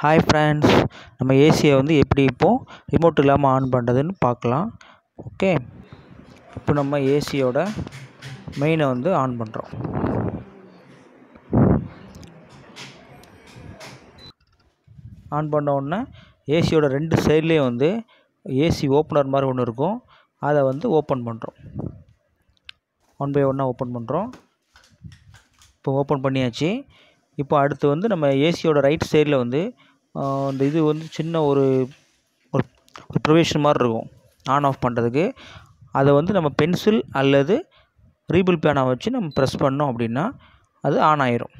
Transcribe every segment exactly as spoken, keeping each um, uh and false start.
Hi friends, நம்ம ஏசியை வந்து எப்படி இப்போது ரிமோட் இல்லாமல் ஆன் பண்ணுறதுன்னு பார்க்கலாம். ஓகே, இப்போ நம்ம ஏசியோட மெயினை வந்து ஆன் பண்ணுறோம். ஆன் பண்ண உடனே ஏசியோட ரெண்டு சைட்லேயும் வந்து ஏசி ஓப்பனர் மாதிரி ஒன்று இருக்கும். அதை வந்து ஓப்பன் பண்ணுறோம். ஒன் பை ஒன்னாக ஓப்பன் பண்ணுறோம். இப்போ ஓப்பன் பண்ணியாச்சு. இப்போ அடுத்து வந்து நம்ம ஏசியோட ரைட் சைடில் வந்து இந்த இது வந்து சின்ன ஒரு ஒரு ப்ரொவிஷன் மாதிரி இருக்கும் ஆன் ஆஃப் பண்ணுறதுக்கு. அதை வந்து நம்ம பென்சில் அல்லது ரீபில் பேனை வச்சு நம்ம ப்ரெஸ் பண்ணோம் அப்படின்னா அது ஆன் ஆயிரும்.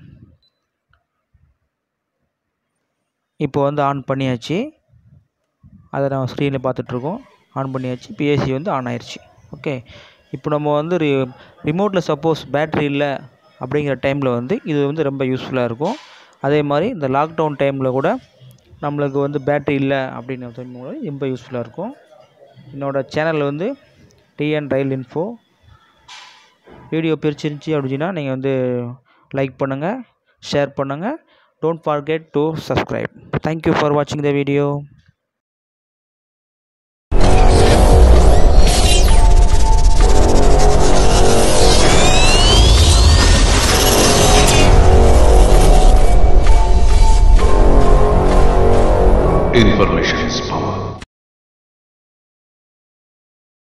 இப்போ வந்து ஆன் பண்ணியாச்சு. அதை நம்ம ஸ்க்ரீனில் பார்த்துட்ருக்கோம். ஆன் பண்ணியாச்சு. இப்போ ஏசி வந்து ஆன் ஆயிடுச்சு. ஓகே, இப்போ நம்ம வந்து ரி ரிமோட்டில் சப்போஸ் பேட்ரி இல்லை அப்படிங்கிற டைமில் வந்து இது வந்து ரொம்ப யூஸ்ஃபுல்லாக இருக்கும். அதே மாதிரி இந்த லாக்டவுன் டைமில் கூட நம்மளுக்கு வந்து பேட்ரி இல்லை அப்படிங்கிற டைம் கூட ரொம்ப யூஸ்ஃபுல்லாக இருக்கும். என்னோடய சேனலில் வந்து டிஎன் ரயில் இன்ஃபோ. வீடியோ பிரிச்சிருந்துச்சி அப்படின்னா நீங்கள் வந்து லைக் பண்ணுங்கள், ஷேர் பண்ணுங்கள். Don't forget to subscribe. Thank you for வாட்சிங் த வீடியோ. Information.